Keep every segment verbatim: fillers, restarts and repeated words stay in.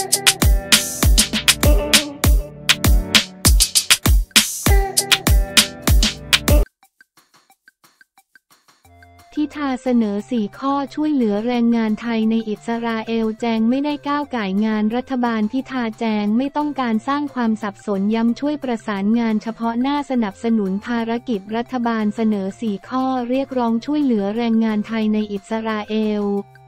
พิธาเสนอสี่ข้อช่วยเหลือแรงงานไทยในอิสราเอลแจงไม่ได้ก้าวก่ายงานรัฐบาลพิธาแจงไม่ต้องการสร้างความสับสนย้ำช่วยประสานงานเฉพาะหน้าสนับสนุนภารกิจรัฐบาลเสนอสี่ข้อเรียกร้องช่วยเหลือแรงงานไทยในอิสราเอล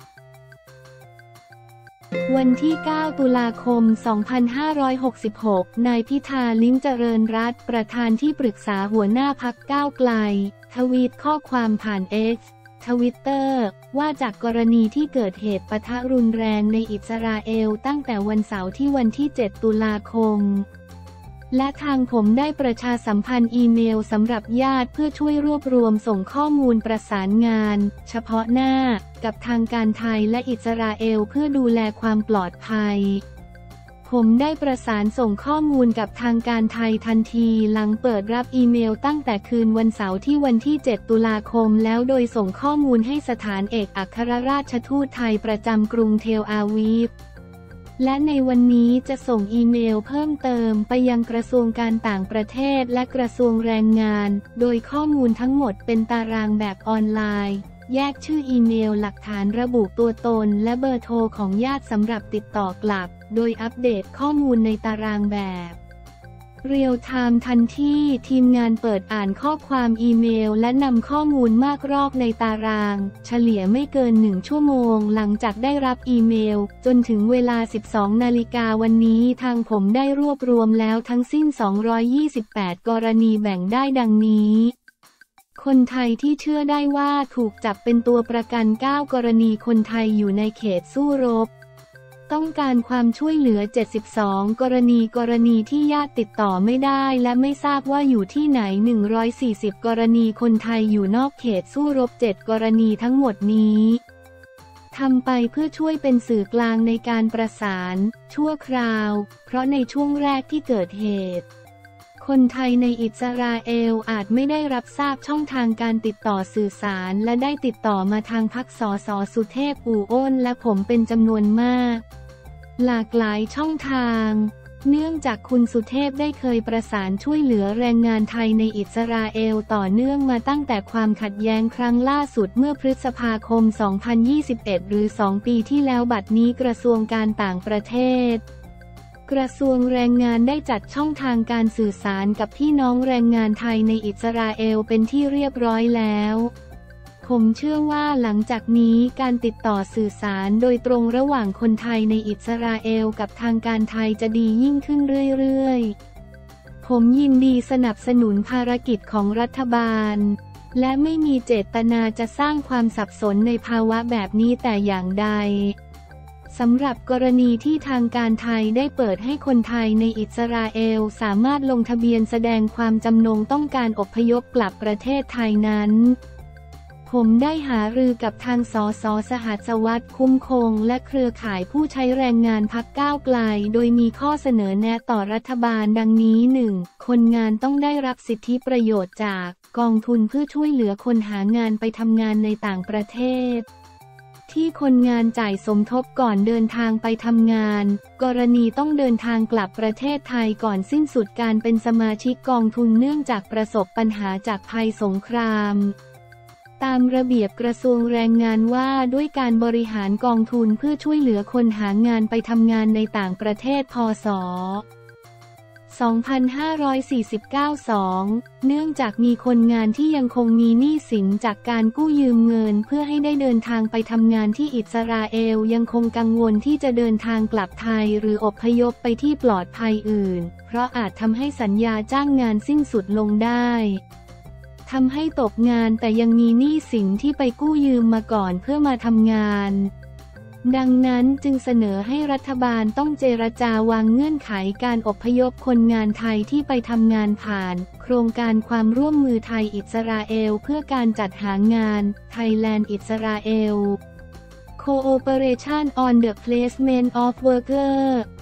วันที่ เก้า ตุลาคม สองพันห้าร้อยหกสิบหก นายพิธา ลิ้มเจริญรัตน์ประธานที่ปรึกษาหัวหน้าพรรคก้าวไกลทวีตข้อความผ่าน เอ็กซ์ ทวิตเตอร์ว่าจากกรณีที่เกิดเหตุปะทะรุนแรงในอิสราเอลตั้งแต่วันเสาร์ที่วันที่ เจ็ด ตุลาคมและทางผมได้ประชาสัมพันธ์อีเมลสำหรับญาติเพื่อช่วยรวบรวมส่งข้อมูลประสานงานเฉพาะหน้ากับทางการไทยและอิสราเอลเพื่อดูแลความปลอดภัยผมได้ประสานส่งข้อมูลกับทางการไทยทันทีหลังเปิดรับอีเมลตั้งแต่คืนวันเสาร์ที่วันที่ เจ็ด ตุลาคมแล้วโดยส่งข้อมูลให้สถานเอกอัครราชทูตไทยประจำกรุงเทลอาวีฟและในวันนี้จะส่งอีเมลเพิ่มเติมไปยังกระทรวงการต่างประเทศและกระทรวงแรงงานโดยข้อมูลทั้งหมดเป็นตารางแบบออนไลน์แยกชื่ออีเมลหลักฐานระบุตัวตนและเบอร์โทรของญาติสำหรับติดต่อกลับโดยอัปเดตข้อมูลในตารางแบบเรียลไทม์ทันทีทีมงานเปิดอ่านข้อความอีเมลและนำข้อมูลมากรอบในตารางเฉลี่ยไม่เกินหนึ่งชั่วโมงหลังจากได้รับอีเมลจนถึงเวลา สิบสอง นาฬิกาวันนี้ทางผมได้รวบรวมแล้วทั้งสิ้นสองร้อยยี่สิบแปดกรณีแบ่งได้ดังนี้คนไทยที่เชื่อได้ว่าถูกจับเป็นตัวประกันเก้ากรณีคนไทยอยู่ในเขตสู้รบต้องการความช่วยเหลือเจ็ดสิบสองกรณีกรณีที่ญาติติดต่อไม่ได้และไม่ทราบว่าอยู่ที่ไหนหนึ่งร้อยสี่สิบกรณีคนไทยอยู่นอกเขตสู้รบเจ็ดกรณีทั้งหมดนี้ทำไปเพื่อช่วยเป็นสื่อกลางในการประสานชั่วคราวเพราะในช่วงแรกที่เกิดเหตุคนไทยในอิสราเอลอาจไม่ได้รับทราบช่องทางการติดต่อสื่อสารและได้ติดต่อมาทางพรรคสสสุเทพอู่อ้นและผมเป็นจำนวนมากหลากหลายช่องทางเนื่องจากคุณสุเทพได้เคยประสานช่วยเหลือแรงงานไทยในอิสราเอลต่อเนื่องมาตั้งแต่ความขัดแย้งครั้งล่าสุดเมื่อพฤษภาคม สองพันยี่สิบเอ็ด หรือ สอง ปีที่แล้วบัดนี้กระทรวงการต่างประเทศกระทรวงแรงงานได้จัดช่องทางการสื่อสารกับพี่น้องแรงงานไทยในอิสราเอลเป็นที่เรียบร้อยแล้วผมเชื่อว่าหลังจากนี้การติดต่อสื่อสารโดยตรงระหว่างคนไทยในอิสราเอลกับทางการไทยจะดียิ่งขึ้นเรื่อยๆผมยินดีสนับสนุนภารกิจของรัฐบาลและไม่มีเจตนาจะสร้างความสับสนในภาวะแบบนี้แต่อย่างใดสำหรับกรณีที่ทางการไทยได้เปิดให้คนไทยในอิสราเอลสามารถลงทะเบียนแสดงความจำนงต้องการอพยพกลับประเทศไทยนั้นผมได้หารือกับทางสสสหัสวัฒน์คุ้มคงและเครือข่ายผู้ใช้แรงงานพรรคก้าวไกลโดยมีข้อเสนอแนะต่อรัฐบาลดังนี้ หนึ่ง คนงานต้องได้รับสิทธิประโยชน์จากกองทุนเพื่อช่วยเหลือคนหางานไปทำงานในต่างประเทศที่คนงานจ่ายสมทบก่อนเดินทางไปทำงานกรณีต้องเดินทางกลับประเทศไทยก่อนสิ้นสุดการเป็นสมาชิกกองทุนเนื่องจากประสบปัญหาจากภัยสงครามตามระเบียบกระทรวงแรงงานว่าด้วยการบริหารกองทุนเพื่อช่วยเหลือคนหางานไปทำงานในต่างประเทศพ.ศ. สองพันห้าร้อยสี่สิบเก้า สอง เนื่องจากมีคนงานที่ยังคงมีหนี้สินจากการกู้ยืมเงินเพื่อให้ได้เดินทางไปทำงานที่อิสราเอลยังคงกังวลที่จะเดินทางกลับไทยหรืออพยพไปที่ปลอดภัยอื่นเพราะอาจทำให้สัญญาจ้างงานสิ้นสุดลงได้ทำให้ตกงานแต่ยังมีหนี้สินที่ไปกู้ยืมมาก่อนเพื่อมาทำงานดังนั้นจึงเสนอให้รัฐบาลต้องเจรจาวางเงื่อนไขการอพยพคนงานไทยที่ไปทำงานผ่านโครงการความร่วมมือไทยอิสราเอลเพื่อการจัดหางาน Thailand อิสราเอล Cooperation on the Placement of Worker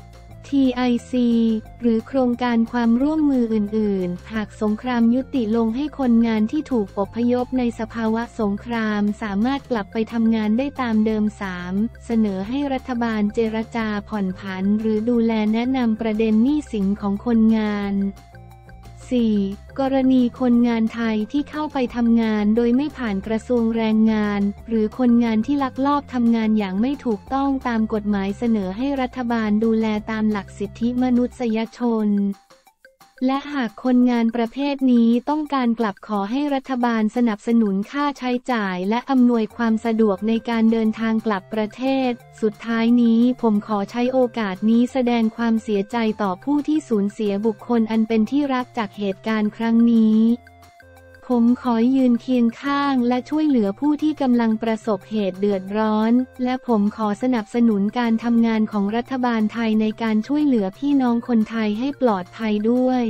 ที ไอ ซี หรือโครงการความร่วมมืออื่นๆหากสงครามยุติลงให้คนงานที่ถูกอพยพในสภาวะสงครามสามารถกลับไปทำงานได้ตามเดิม สาม เสนอให้รัฐบาลเจรจาผ่อนผันหรือดูแลแนะนำประเด็นหนี้สินของคนงาน สี่ กรณีคนงานไทยที่เข้าไปทำงานโดยไม่ผ่านกระทรวงแรงงานหรือคนงานที่ลักลอบทำงานอย่างไม่ถูกต้องตามกฎหมายเสนอให้รัฐบาลดูแลตามหลักสิทธิมนุษยชนและหากคนงานประเภทนี้ต้องการกลับขอให้รัฐบาลสนับสนุนค่าใช้จ่ายและอำนวยความสะดวกในการเดินทางกลับประเทศสุดท้ายนี้ผมขอใช้โอกาสนี้แสดงความเสียใจต่อผู้ที่สูญเสียบุคคลอันเป็นที่รักจากเหตุการณ์ครั้งนี้ผมขอยืนเคียงข้างและช่วยเหลือผู้ที่กำลังประสบเหตุเดือดร้อนและผมขอสนับสนุนการทำงานของรัฐบาลไทยในการช่วยเหลือพี่น้องคนไทยให้ปลอดภัยด้วย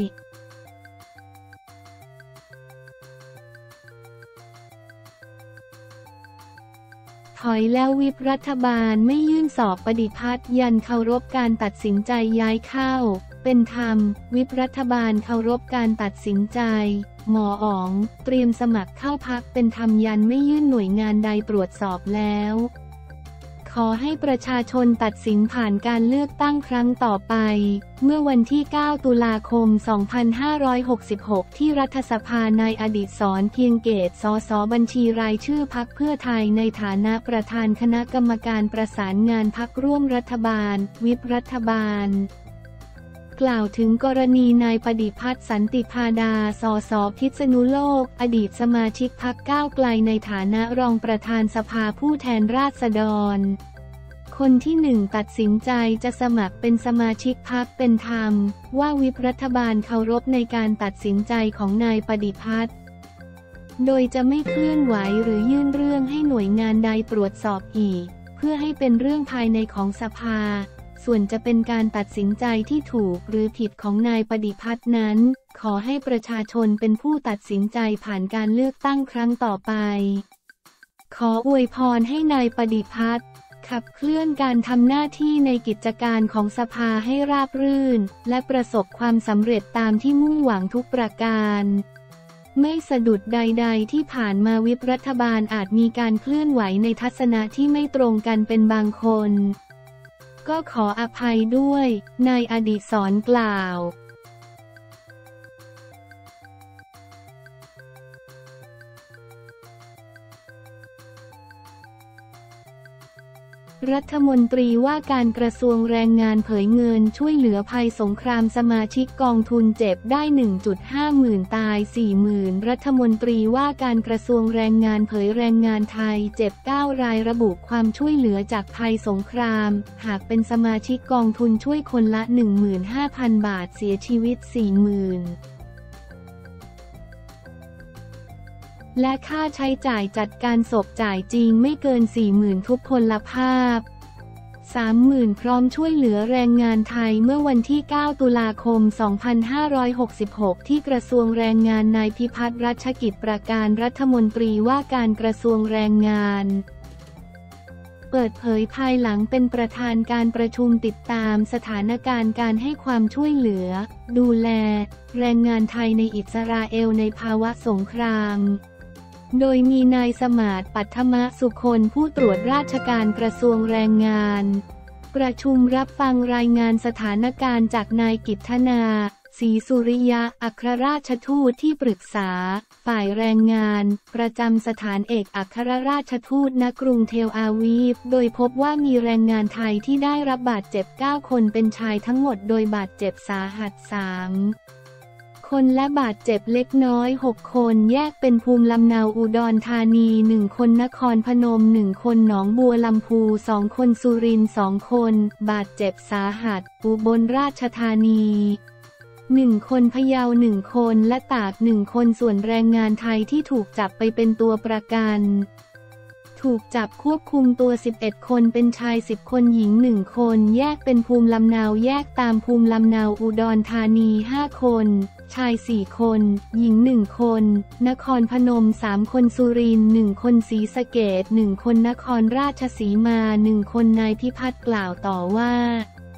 ถอยแล้ววิปรัฐบาลไม่ยื่นสอบปฏิพัฒน์ยันเคารพการตัดสินใจย้ายเข้าเป็นธรรมวิปรัฐบาลเคารพการตัดสินใจหมออ๋องเตรียมสมัครเข้าพรรคเป็นธรรมยันไม่ยื่นหน่วยงานใดตรวจสอบแล้วขอให้ประชาชนตัดสินผ่านการเลือกตั้งครั้งต่อไปเมื่อวันที่ เก้า ตุลาคม สองพันห้าร้อยหกสิบหก ที่รัฐสภานายอดิศรเพียงเกต สส บัญชีรายชื่อพรรคเพื่อไทยในฐานะประธานคณะกรรมการประสานงานพรรคร่วมรัฐบาลวิปรัฐบาลกล่าวถึงกรณีนายปฏิพัฒน์สันติพาดา สส พิษณุโลกอดีตสมาชิกพรรคก้าวไกลในฐานะรองประธานสภาผู้แทนราษฎรคนที่หนึ่งตัดสินใจจะสมัครเป็นสมาชิกพรรคเป็นธรรมว่าวิปรัฐบาลเคารพในการตัดสินใจของนายปฏิพัฒน์โดยจะไม่เคลื่อนไหวหรือยื่นเรื่องให้หน่วยงานใดตรวจสอบอีกเพื่อให้เป็นเรื่องภายในของสภาส่วนจะเป็นการตัดสินใจที่ถูกหรือผิดของนายปฏิพัฒน์นั้นขอให้ประชาชนเป็นผู้ตัดสินใจผ่านการเลือกตั้งครั้งต่อไปขออวยพรให้นายปฏิพัฒน์ขับเคลื่อนการทำหน้าที่ในกิจการของสภาให้ราบรื่นและประสบความสำเร็จตามที่มุ่งหวังทุกประการไม่สะดุดใดๆที่ผ่านมาวิปรัฐบาลอาจมีการเคลื่อนไหวในทัศนะที่ไม่ตรงกันเป็นบางคนก็ขออภัยด้วยนายอดิศรกล่าวรัฐมนตรีว่าการกระทรวงแรงงานเผยเงินช่วยเหลือภัยสงครามสมาชิกกองทุนเจ็บได้ หนึ่งจุดห้า หมื่นตาย สี่หมื่นรัฐมนตรีว่าการกระทรวงแรงงานเผยแรงงานไทยเจ็บเก้ารายระบุความช่วยเหลือจากภัยสงครามหากเป็นสมาชิกกองทุนช่วยคนละ หนึ่งหมื่นห้าพัน บาทเสียชีวิต สี่หมื่นและค่าใช้จ่ายจัดการศพจ่ายจริงไม่เกิน สี่หมื่นทุกพลภาพ สามหมื่นพร้อมช่วยเหลือแรงงานไทยเมื่อวันที่ เก้า ตุลาคม สองพันห้าร้อยหกสิบหก ที่กระทรวงแรงงานนายพิพัฒน์รัชกิจประการรัฐมนตรีว่าการกระทรวงแรงงานเปิดเผยภายหลังเป็นประธานการประชุมติดตามสถานการณ์การให้ความช่วยเหลือดูแลแรงงานไทยในอิสราเอลในภาวะสงครามโดยมีนายสมาร์ท ปัทมสุคนผู้ตรวจราชการกระทรวงแรงงานประชุมรับฟังรายงานสถานการณ์จากนายกิตธนาศรีสุริยะอัครราชทูตที่ปรึกษาฝ่ายแรงงานประจำสถานเอกอัครราชทูตณกรุงเทลอาวีฟโดยพบว่ามีแรงงานไทยที่ได้รับบาดเจ็บเก้าคนเป็นชายทั้งหมดโดยบาดเจ็บสาหัสสามคนและบาดเจ็บเล็กน้อยหกคนแยกเป็นภูมิลำเนาอุดรธานีหนึ่งคนนครพนมหนึ่งคนหนองบัวลำพูสองคนสุรินทร์สองคนบาดเจ็บสาหัสอุบลราชธานีหนึ่งคนพะเยาหนึ่งคนและตากหนึ่งคนส่วนแรงงานไทยที่ถูกจับไปเป็นตัวประกันถูกจับควบคุมตัวสิบเอ็ดคนเป็นชายสิบคนหญิงหนึ่งคนแยกเป็นภูมิลำเนาแยกตามภูมิลำเนาอุดรธานีห้าคนชายสี่คนหญิงหนึ่งคนนครพนมสามคนสุรินทร์หนึ่งคนศรีสะเกษหนึ่งคนนครราชสีมาหนึ่งคนนายพิพัฒน์กล่าวต่อว่า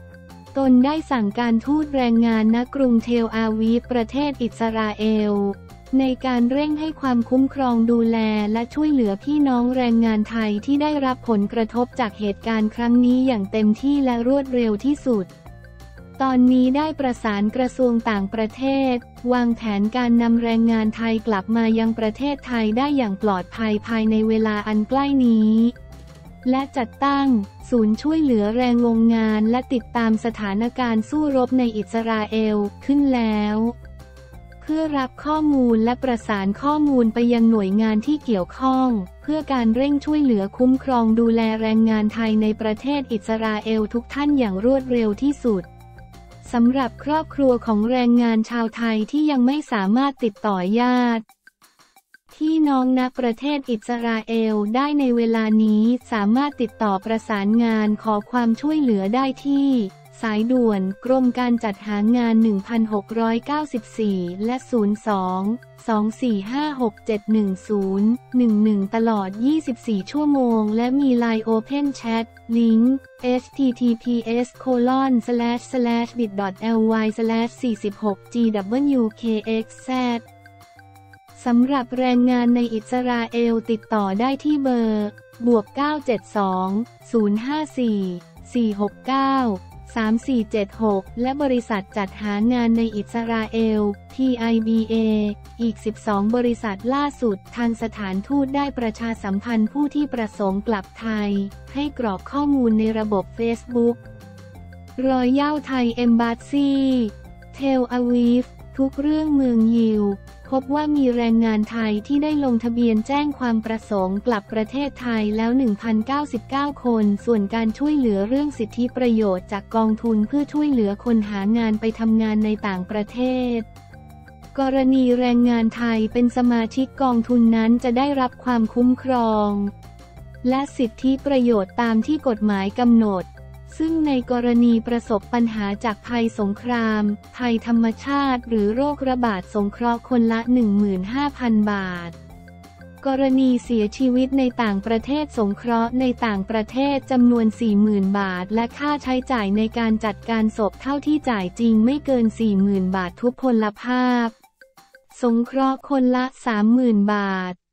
ตนได้สั่งการทูตแรงงานณกรุงเทลอาวีฟประเทศอิสราเอลในการเร่งให้ความคุ้มครองดูแลและช่วยเหลือพี่น้องแรงงานไทยที่ได้รับผลกระทบจากเหตุการณ์ครั้งนี้อย่างเต็มที่และรวดเร็วที่สุดตอนนี้ได้ประสานกระทรวงต่างประเทศวางแผนการนำแรงงานไทยกลับมายังประเทศไทยได้อย่างปลอดภัยภายในเวลาอันใกล้นี้และจัดตั้งศูนย์ช่วยเหลือแรงงงานและติดตามสถานการณ์สู้รบในอิสราเอลขึ้นแล้วเพื่อรับข้อมูลและประสานข้อมูลไปยังหน่วยงานที่เกี่ยวข้องเพื่อการเร่งช่วยเหลือคุ้มครองดูแลแรงงานไทยในประเทศอิสราเอลทุกท่านอย่างรวดเร็วที่สุดสำหรับครอบครัวของแรงงานชาวไทยที่ยังไม่สามารถติดต่อญาติพี่น้องณประเทศอิสราเอลได้ในเวลานี้สามารถติดต่อประสานงานขอความช่วยเหลือได้ที่สายด่วนกรมการจัดหางานหนึ่งพันหกร้อยเก้าสิบสี่และศูนย์ สอง สอง สี่ ห้า หก เจ็ด หนึ่ง ศูนย์ หนึ่ง หนึ่งตลอดยี่สิบสี่ชั่วโมงและมี ไลน์ Open Chat ลิงก์ เอช ที ที พี เอส โคลอน สแลช สแลช บิต ดอท แอล วาย สแลช สี่สิบหก จี ดับเบิลยู เค เอ็กซ์ แซด สำหรับแรงงานในอิสราเอลติดต่อได้ที่เบอร์บวกเก้า เจ็ด สอง ศูนย์ ห้า สี่ สี่ หก เก้า สาม สี่ เจ็ด หกและบริษัทจัดหางานในอิสราเอล ที ไอ บี เอ อีกสิบสองบริษัทล่าสุดทางสถานทูตได้ประชาสัมพันธ์ผู้ที่ประสงค์กลับไทยให้กรอกข้อมูลในระบบเฟซบุ๊กรอยย่าไทยเอมบาสซีเทลอาวีฟทุกเรื่องเมืองยิวพบว่ามีแรงงานไทยที่ได้ลงทะเบียนแจ้งความประสงค์กลับประเทศไทยแล้ว หนึ่งพันเก้าสิบเก้า คนส่วนการช่วยเหลือเรื่องสิทธิประโยชน์จากกองทุนเพื่อช่วยเหลือคนหางานไปทำงานในต่างประเทศกรณีแรงงานไทยเป็นสมาชิกกองทุนนั้นจะได้รับความคุ้มครองและสิทธิประโยชน์ตามที่กฎหมายกำหนดซึ่งในกรณีประสบปัญหาจากภัยสงครามภัยธรรมชาติหรือโรคระบาดสงเคราะห์คนละ หนึ่งหมื่นห้าพัน บาทกรณีเสียชีวิตในต่างประเทศสงเคราะห์ในต่างประเทศจำนวน สี่หมื่น บาทและค่าใช้จ่ายในการจัดการศพเท่าที่จ่ายจริงไม่เกิน สี่หมื่น บาททุพพลภาพสงเคราะห์คนละ สามหมื่น บาท